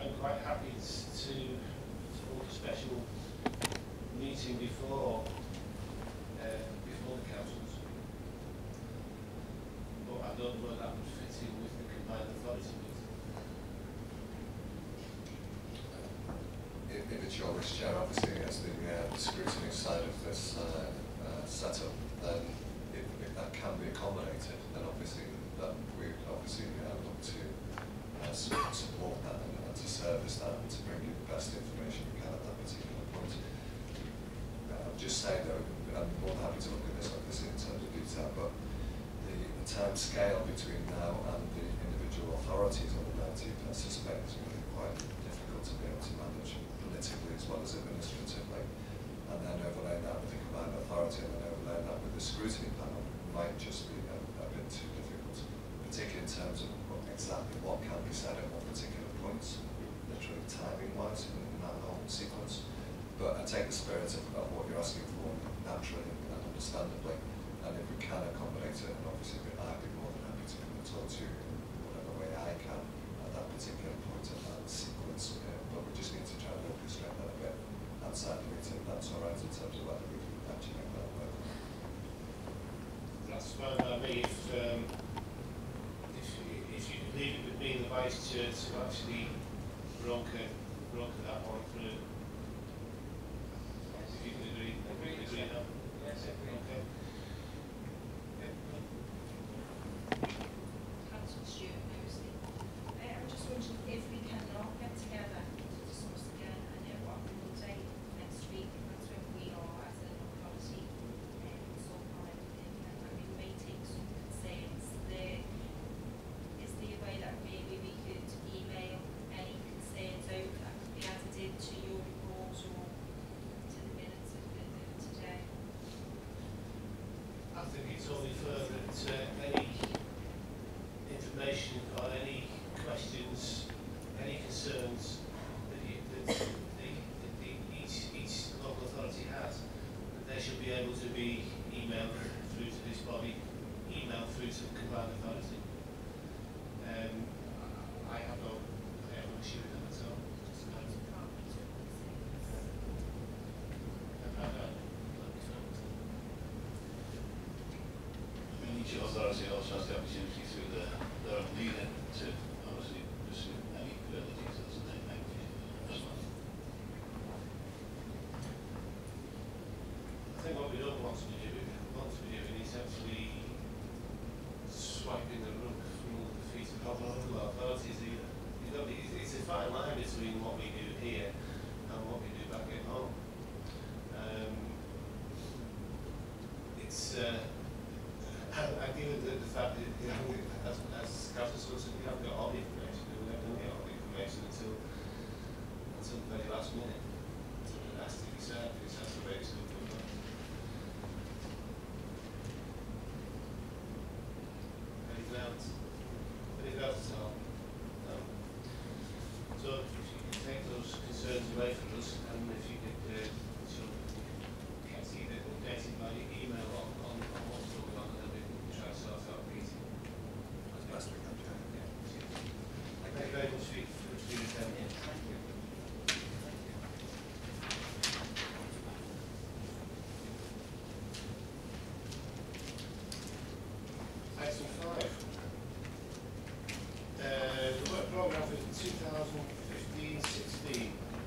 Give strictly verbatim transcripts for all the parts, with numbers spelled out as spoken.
I'm quite happy to hold a special meeting before uh, before the councils, but I don't know whether that would fit in with the combined authority meeting. If, if it's your wish, Chair, obviously as the uh, scrutiny side of this uh, uh, setup, then if, if that can be accommodated, then obviously that we obviously uh, look to uh, support that and, and to service that and to bring you the best information you can at that particular point. Uh, I'm just saying though, I'm more than happy to look at this obviously in terms of detail, but the, the time scale between now and the individual authorities on the nineteenth, I suspect is going to be quite difficult to be able to manage politically as well as administratively, and then overlaying that with the combined authority and then overlaying that with the scrutiny panel might just be a, a bit too difficult, particularly in terms of what, exactly what can be said at what particular points, literally timing-wise in, in that whole sequence. But I take the spirit of, of what you're asking for naturally and understandably, and if we can accommodate it, and obviously I'd be more than happy to come and talk to you in whatever way I can at that particular point in that sequence. Uh, but we just need to try and orchestrate that a bit outside the meeting. That's all right in terms of whether we can actually make that work. That's fine by me. If um, if you, if you could leave it with me and the Vice Chair to actually broker broker that one through. If you can agree, agree, agree now. Yes, agree. Okay. Councillor Stewart knows the. Uh, I'm just wondering if we can all get together to discuss again. I know what we will take next week. That's when we are as an authority um, some kind of thing. And I mean, we may take some concerns there. Is there a way that maybe we could email any concerns over that could be added into your report or to the minutes of, the, of today? I think it's only fair that uh, any information or any questions, any concerns that, you, that, the, that the, each, each local authority has, that they should be able to be emailed through to this body, emailed through to the combined authority. Um, I have no, I have no issue with that at all. Each authority also has the opportunity through the, their own leader to obviously pursue any further details that they may be as well. I think what we don't want to be doing, want to be doing is actually swiping the rug from all the feet of other local authorities either. You know, it's, it's a fine line between what we do here and what we do back at home. Um, it's uh, I deal with the, the fact that, you know, as, as Councillor said, we haven't got all the information, we haven't got all the information until, until the very last minute. It has to be said, it has to be very simple. Anything else? Anything else at all? No. So, if you can take those concerns away from us, and if you could uh, sort of get either updated by email on, on, on what's going on, and then we can try to sort out the meeting. As best we can, Chair. Yeah. Thank you very much for your attending. Thank you. Item five. Uh, the work programme for two thousand fifteen sixteen.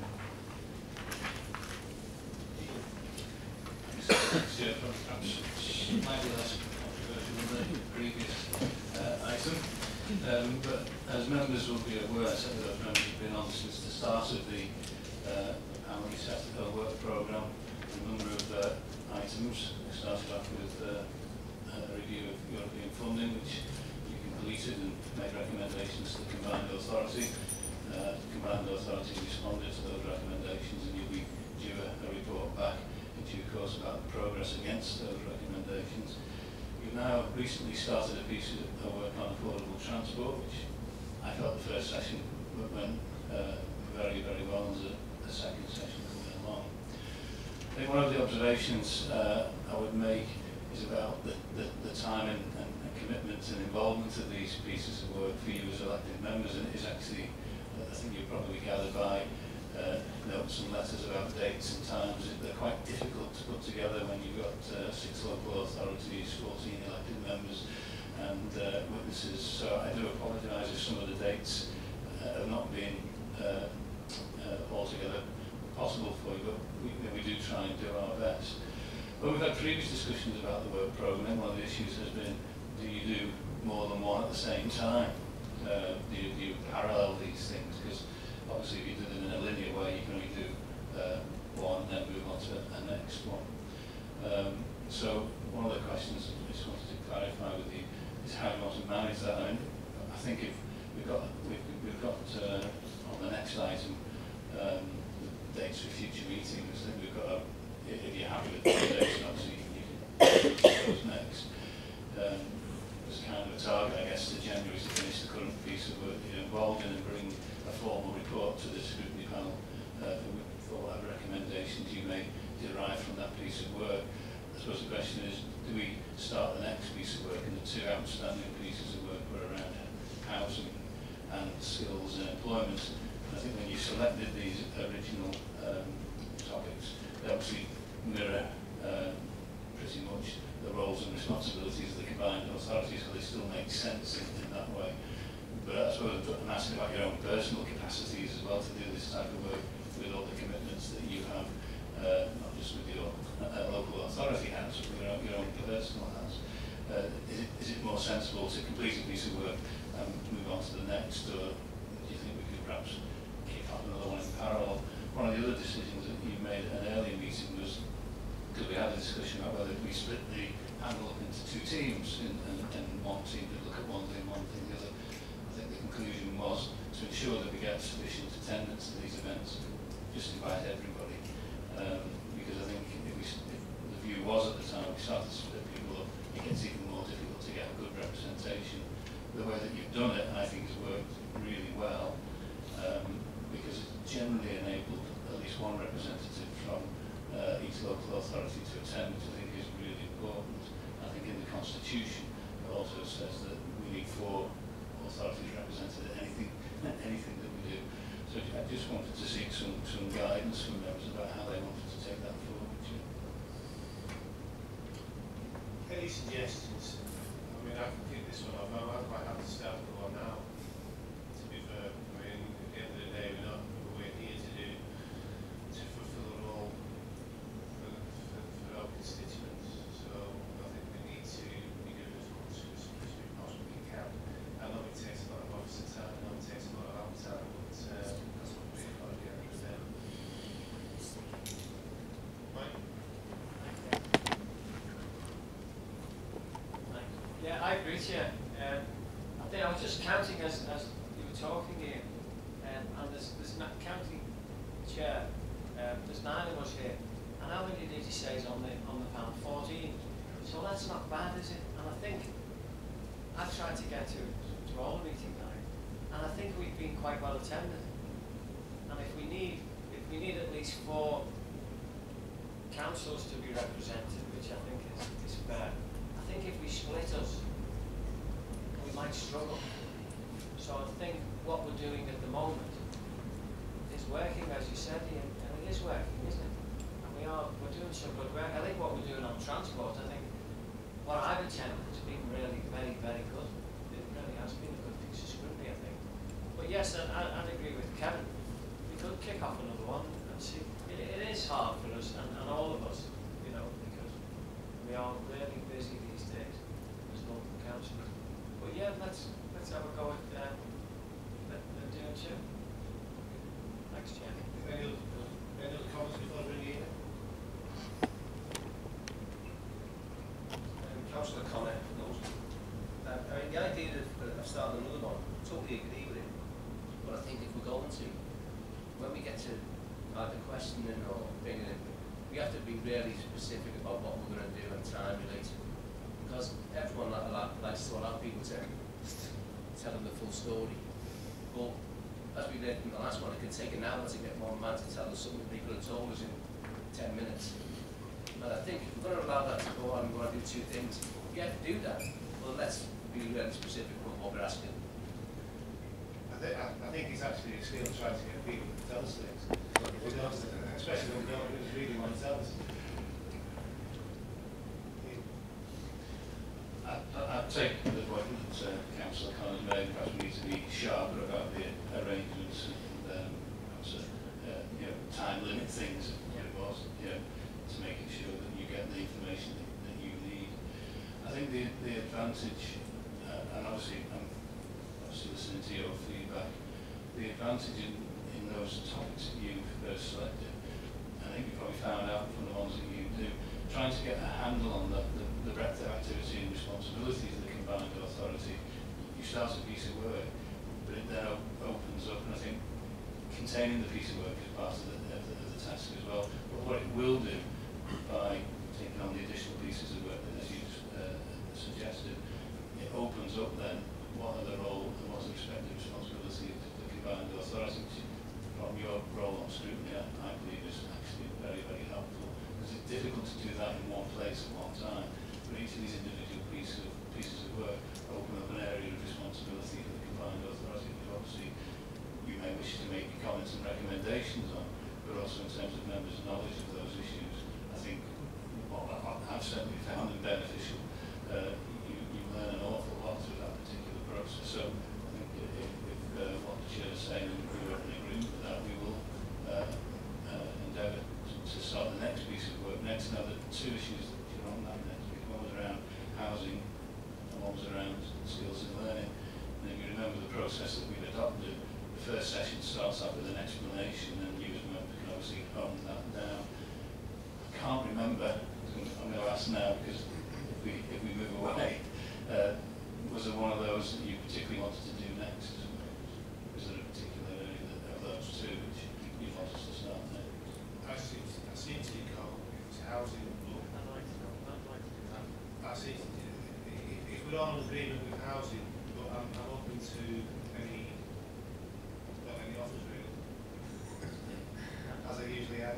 Chair, perhaps slightly less controversial than the previous uh, item, um, but as members will be aware, some of those members have been on since the start of the uh, panel. We set a work programme, a number of uh, items. We started off with uh, a review of European funding, which you completed and made recommendations to the combined authority. Uh, the combined authority responded to those recommendations, and you'll be due a, a report back in due course about the progress against those recommendations. We've now recently started a piece of work on affordable transport, which I felt the first session went uh, very, very well, and there's a, a second session coming along. I think one of the observations uh, I would make is about the, the, the time and, and, and commitment and involvement of these pieces of work for you as elected members, and it is actually I think you'll probably gather by uh, notes and letters about dates and times. They're quite difficult to put together when you've got uh, six local authorities, fourteen elected members and uh, witnesses. So I do apologise if some of the dates uh, have not been uh, uh, altogether possible for you, but we, we do try and do our best. But we've had previous discussions about the work programme. One of the issues has been, do you do more than one at the same time? Uh, do, you, do you parallel these things? Because obviously if you do them in a linear way, you can only do uh, one and then move on to the next one. Um, so one of the questions I just wanted to clarify with you is how you want to manage that. I mean, I think if we've got, we've, we've got uh, on the next item, um, dates for future meetings, I think we've got, a, if you're happy with the dates, obviously you can those next. Um, as kind of a target, I guess, to January to finish the current piece of work you're involved in and bring a formal report to the scrutiny panel uh, for, for whatever recommendations you may derive from that piece of work. I suppose the question is, do we start the next piece of work, and the two outstanding pieces of work were around housing and skills and employment. I think when you selected these original um, topics, they obviously mirror uh, pretty much the roles and responsibilities of the combined authorities, so they still make sense in, in that way. But I suppose I'm asking about your own personal capacities as well to do this type of work with all the commitments that you have, uh, not just with your uh, local authority hands, but with your own, your own personal hands. Uh, is, it, is it more sensible to complete a piece of work and move on to the next, or do you think we could perhaps kick off another one in parallel? One of the other decisions that you made at an earlier meeting was, because we had a discussion about whether we split the panel up into two teams, and, and, and one team would look at one thing, one thing the other. I think the conclusion was to ensure that we get sufficient attendance to these events, just invite everybody. Um, because I think if, we, if the view was at the time we started to split people up, it gets even more difficult to get a good representation. The way that you've done it, I think, has worked really well, um, because it generally enabled at least one representative from uh, each local authority to attend, which I think is really important. I think in the Constitution it also says that we need four authorities represented at anything, anything that we do. So I just wanted to seek some, some guidance from members about how they wanted to take that forward. Any suggestions? I mean, I can pick this one up. I'm quite happy to start with one now, to be fair. I mean, at the end of the day, we're not, we're here to do, to fulfill a role for, for, for our constituents. So I think we need to be doing as much as, as we possibly can. I know it takes a lot of officer time, I know it takes a lot of our time, but uh, that's what we're going to get rid of them. Mike? Yeah, I agree with you. Um, I think I was just counting as, as you were talking here, um, and there's, there's not counting chair. Um, there's nine of us here, and how many did you say is on the on the panel? fourteen. So that's not bad, is it? And I think I've tried to get to to all the meeting now, and I think we've been quite well attended. And if we need if we need at least four councils to be represented, which I think is, is fair. I think if we split us, we might struggle. So I think what we're doing at the moment is working, as you said, Ian, and it is working, isn't it? And we are, we're doing some good work. I think what we're doing on transport, I think what I've attended has been really very, very good. It really has been a good piece of scrutiny, I think. But yes, and I, I'd agree with Kevin. We could kick off another one and see. It, it is hard for us, and, and all of us, you know, because we are really busy these days as local councillors. But yeah, let's let's have a go at uh, at, at doing two. Thanks, Chair. Any other, any other comments before we begin? Um, Councillor Connor, for those. Um, I mean, the idea of, uh, of starting another one, totally agree with it. But I think if we're going to, when we get to either questioning or bringing it, we have to be really specific about what we're going to do and time related. Because everyone likes to allow people to tell them the full story. But as we did in the last one, it can take an hour to get one man to tell us something people have told us in ten minutes. And I think if we're going to allow that to go on, we want to do two things. We have to do that. Well, let's be really specific about what we're asking. I, th I, I think it's actually a skill trying to get people to tell us things, we don't, especially when we don't really want to tell us. I, I, I'd take the point that uh, Councillor Connor's made. Perhaps we need to be sharper about the arrangements and um, perhaps, uh, you know, time limit things, what it was, you know, to making sure that you get the information that, that you need. I think the the advantage, uh, and obviously I'm obviously listening to your feedback, the advantage in, in those topics that you first selected, I think you probably found out from the ones that you do, trying to get a handle on the, the, the breadth of activity and responsibilities of the combined authority. You start a piece of work, but it then op opens up, and I think containing the piece of work is part of the, of the, of the task as well. But what it will do by taking on the additional pieces of work that, as you uh, suggested, it opens up then what are the role and what's the expected responsibility of the combined authority, which from your role on scrutiny, I believe is actually very, very helpful. Because it's difficult to do that in one place at one time, but each of these individual pieces of, pieces of work open up an area of responsibility for the combined authority, which obviously you may wish to make comments and recommendations on, but also in terms of members' knowledge of those issues. I think what I've certainly found them beneficial. Uh, you, you learn an awful lot through that particular process. So I think if, if uh, what the chair is saying, and we're in agreement with that, we will uh, uh, endeavour to, to start the next piece of work next. Now, the two issues that you're on that next week, one was around housing and one was around skills and learning. And if you remember the process that we've adopted, the first session starts off with an explanation, and you as a member can obviously hone that down. I can't remember, I'm going to ask now, because if we, if we move away, uh, was there one of those that you particularly wanted to do next? Was there a particular area that, of those two which you wanted us to start there? I seem, I seem to recall it was housing. I'd like to know, I'd like to do that. I seem to, if, if we're all in agreement with housing, but I'm, I'm open to any, well, any offers really, as I usually am.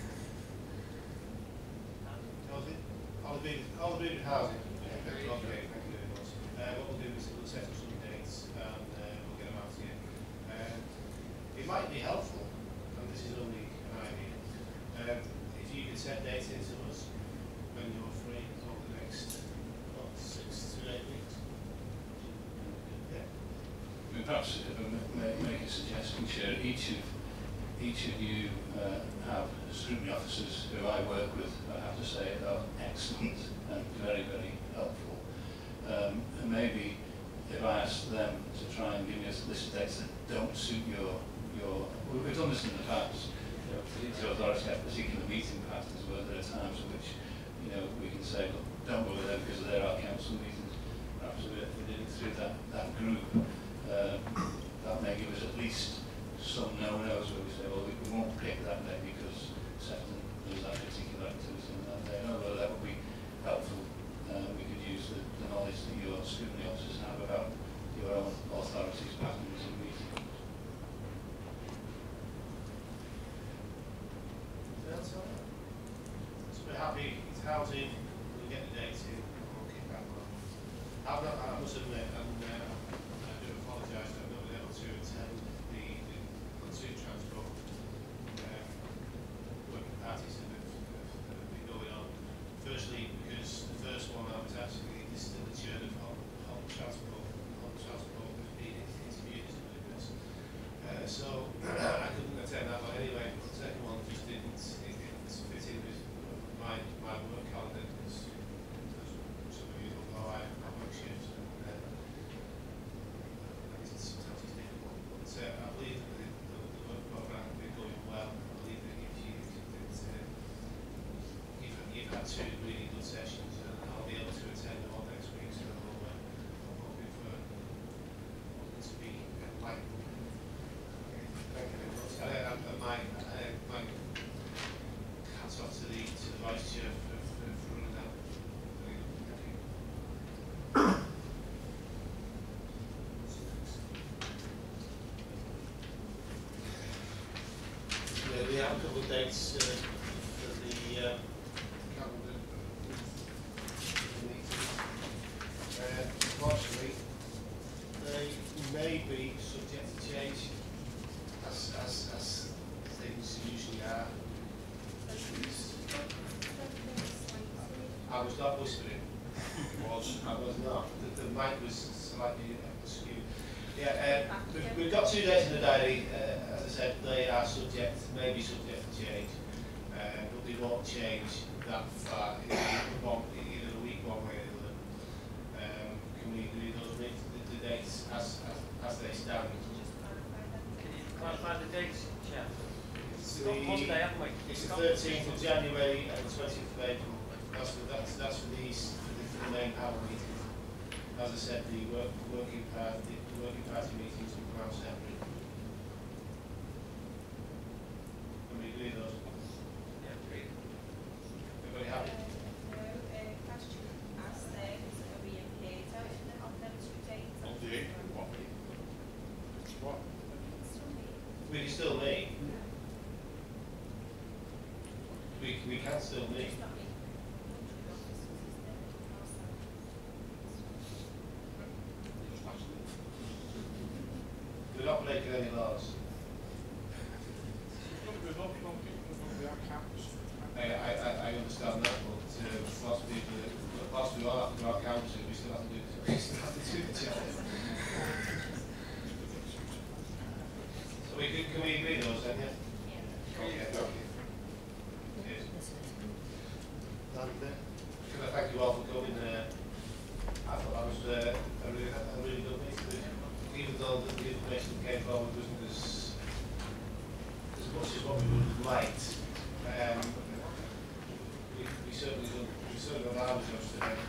Housing? All agreed, all agreed with housing. Okay, thank you very much. Uh, what we'll do is we'll set up some dates and uh, we'll get them out to you. Uh, it might be helpful, and this is only an idea, um, if you could set dates into us when you're free over the next, what, six to eight weeks. Yeah. I mean, perhaps if I may make a suggestion, Chair, each of each of you uh, have scrutiny officers who I work with, I have to say, are excellent and very, very helpful. Um, and maybe if I ask them to try and give me a list of dates that don't suit your, your we've done this in the past, you know, the authorities have particular meeting patterns where there are times in which, you know, we can say, look, don't go with them because they're our council meetings. Perhaps if we did it through that, that group, uh, that may give us at least some no-nos where we say, well, we, we won't pick that day because Sefton does that particular activity on that day. I don't know whether that would be helpful. Uh, we could use the, the knowledge that your scrutiny officers have about your own authorities' patterns and meetings. That's all right. So we're happy, it's housing, we'll get the dates in, and we'll kick that one. I'm not, I must admit, and uh, I do apologise that I've not been able to attend the, the consumer transport um, working parties that have, that have been going on. Firstly, because the first one I was actually, this is the chair of Halton transport, Halton transport was being interviewed as a this. Uh, so I couldn't attend that one anyway. The second one just didn't, it didn't fit in with my, my work calendar because some of you don't know I have work shifts and uh, it's sometimes it's difficult. But uh, I believe that the, the, the work programme has been going well. I believe that if you, that, uh, you've, you've had two really good sessions and I'll be able to attend them all next week, so uh, I'm hoping for it to be enlightened. Thank you very much. Uh, and my, uh, my hats off to the, to the Vice Chair for, for, for running that. Very good. Thank you. Yeah, we have a couple of dates uh, for the uh, calendar meetings. Uh, unfortunately, they may be subject to change, as, as, as things usually are. I was not whispering. Was I was not. The, the mic was slightly skewed. Yeah, uh, we've, we've got two days in the diary. Uh, as I said, they are subject, may be subject to change, uh, but they won't change that far. Either, one, either a week one way or the other. Um, can we agree those the, the dates as, as as they stand? Can you clarify the dates, Chair? It's We've got Monday, haven't we? It's the thirteenth of January and the twentieth of April. That's for, that's, that's for these, for the, for the main panel meetings. As I said, the work, working party, the working party meetings will come out separately. Can we agree those? Yeah, agreed. Everybody happy? No, uh, question asked there, is it a re-engage on them two dates? On the eighth, what? What? We can still meet. We, we can still meet. We're not breaking any laws. I, I, I understand that, but uh, lots of people, whilst we are after our council, we still have to do we still have to do the job. So we can, can we agree those then, yeah? Yeah. Okay, thank you. Cheers. Can I thank you all for coming? Uh, I thought that was uh, a, really, a really good meeting. Even though the, the information that came forward wasn't as, as much as what we would have liked, um, we, we certainly done, we certainly done our jobs today.